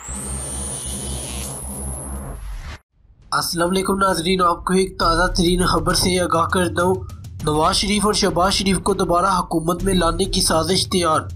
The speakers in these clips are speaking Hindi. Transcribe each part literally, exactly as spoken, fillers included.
अस्सलाम वालेकुम नाजरीन, आपको एक ताज़ा तरीन खबर से आगाह करता हूँ। नवाज शरीफ और शहबाज शरीफ को दोबारा हुकूमत में लाने की साजिश तैयार।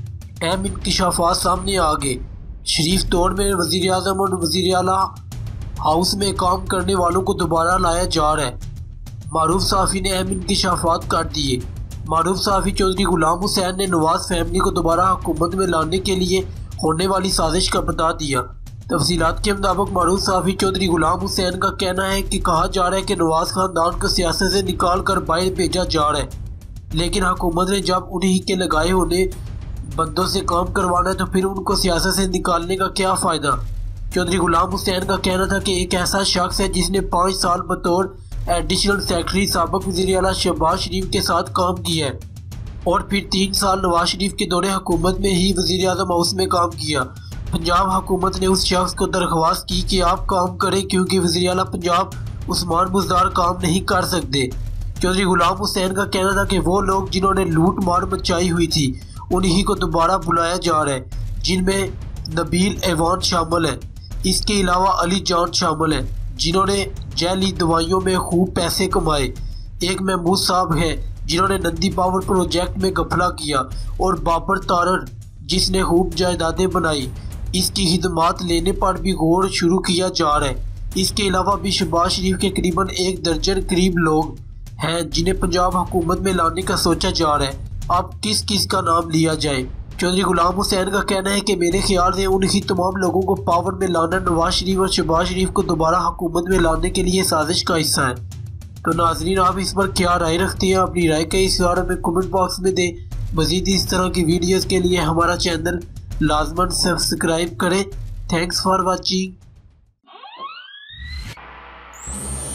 अहम इंकशाफात सामने आ गए। शरीफ दौर में वज़ीर आज़म और वज़ीर आला हाउस में काम करने वालों को दोबारा लाया जा रहा है। मारूफ सहाफ़ी ने अहम इंकशाफात कर दिए। मारूफ सहाफ़ी चौधरी गुलाम हुसैन ने नवाज फैमिली को दोबारा हुकूमत में लाने के लिए होने वाली साजिश का बता दिया। तफसीलात के मुताबिक मारूफ सहाफ़ी चौधरी गुलाम हुसैन का कहना है कि कहा जा रहा है कि नवाज खानदान को सियासत से निकाल कर बाहर भेजा जा रहा है, लेकिन हुकूमत ने जब उन्हीं के लगाए होने बंदों से काम करवाना है तो फिर उनको सियासत से निकालने का क्या फ़ायदा। चौधरी गुलाम हुसैन का कहना था कि एक ऐसा शख्स है जिसने पाँच साल बतौर एडिशनल सेक्रेटरी साबिक़ वज़ीर आला शहबाज शरीफ के साथ काम किया है और फिर तीन साल नवाज शरीफ के दौरे हुकूमत में ही वज़ीर आज़म हाउस में काम किया। पंजाब हुकूमत ने उस शख्स को दरख्वास्त की कि आप काम करें क्योंकि वज़ीर आला पंजाब उस्मान बुज़दार काम नहीं कर सकते। चौधरी गुलाम हुसैन का कहना था कि वो लोग जिन्होंने लूट मार मचाई हुई थी उन्हीं को दोबारा बुलाया जा रहा है, जिनमें नबील ऐवान शामिल है। इसके अलावा अली जान शामिल है जिन्होंने जैली दवाइयों में खूब पैसे कमाए। एक महमूद साहब हैं जिन्होंने नंदी पावर प्रोजेक्ट में गफला किया और बाबर तारर जिसने खूब जायदादें बनाई। इसकी खिदमात लेने पर भी गौर शुरू किया जा रहा है। इसके अलावा भी शहबाज शरीफ के करीबन एक दर्जन करीब लोग हैं जिन्हें पंजाब हुकूमत में लाने का सोचा जा रहा है। अब किस किस का नाम लिया जाए। चौधरी गुलाम हुसैन का कहना है कि मेरे ख्याल से उन्हीं तमाम लोगों को पावर में लाना नवाज शरीफ और शहबाज शरीफ को दोबारा हुकूमत में लाने के लिए साजिश का हिस्सा है। तो नाजरीन, आप इस पर क्या राय रखते हैं? अपनी राय का इस बारे में कमेंट बॉक्स में दें। मज़ीद इस तरह की वीडियोस के लिए हमारा चैनल लाजमन सब्सक्राइब करें। Thanks for watching.